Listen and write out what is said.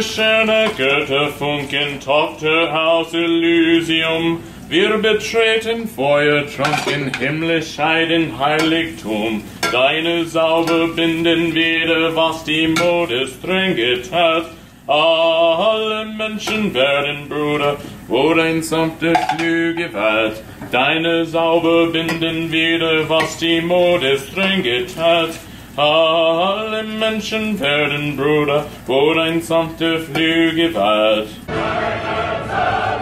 schöne Götterfunken, Tochterhaus Elysium. Wir betreten feuertrunken, himmlisch heiden Heiligtum. Deine Sauber binden wieder, was die Mode streng geteilt. Alle Menschen werden Bruder, wo dein sanfter Flügel weilt. Deine Sauber binden wieder, was die Mode streng geteilt. Alle Menschen werden Bruder, wo dein sanfter Flügel weilt.